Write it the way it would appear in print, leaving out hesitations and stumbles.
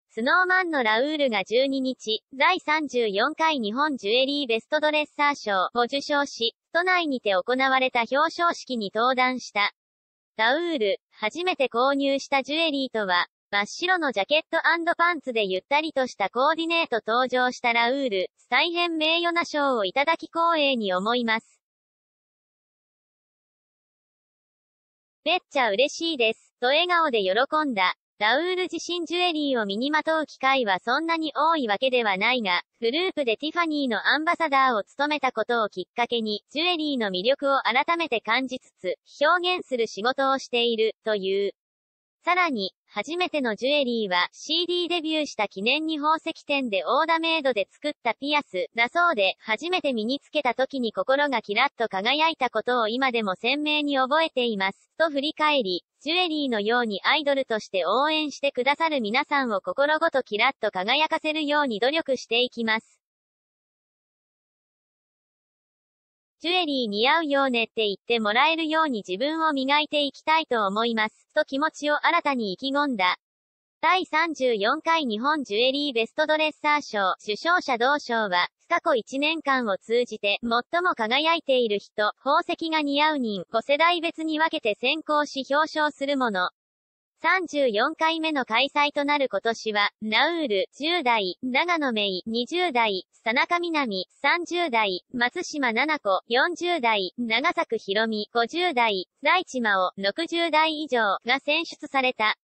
スノーマンのラウールが12日、第34回日本ジュエリーベストドレッサー賞を受賞し、都内にて行われた表彰式に登壇した。ラウール、初めて購入したジュエリーとは、真っ白のジャケット&パンツでゆったりとしたコーディネート登場したラウール、大変名誉な賞をいただき光栄に思います。めっちゃ嬉しいです、と笑顔で喜んだ。ラウール自身ジュエリーを身にまとう機会はそんなに多いわけではないが、グループでティファニーのアンバサダーを務めたことをきっかけに、ジュエリーの魅力を改めて感じつつ、表現する仕事をしている、という。さらに、初めてのジュエリーは CD デビューした記念に宝石店でオーダーメイドで作ったピアスだそうで、初めて身につけた時に心がキラッと輝いたことを今でも鮮明に覚えています。と振り返り、ジュエリーのようにアイドルとして応援してくださる皆さんを心ごとキラッと輝かせるように努力していきます。ジュエリー似合うよねって言ってもらえるように自分を磨いていきたいと思います。と気持ちを新たに意気込んだ。第34回日本ジュエリーベストドレッサー賞受賞者同賞は、過去1年間を通じて最も輝いている人、宝石が似合う人、5世代別に分けて選考し表彰するもの。34回目の開催となる今年は、ラウール、10代、長野芽衣、20代、佐中みなみ、30代、松島菜々子、40代、長作ひろみ、50代、大地真央、60代以上が選出された。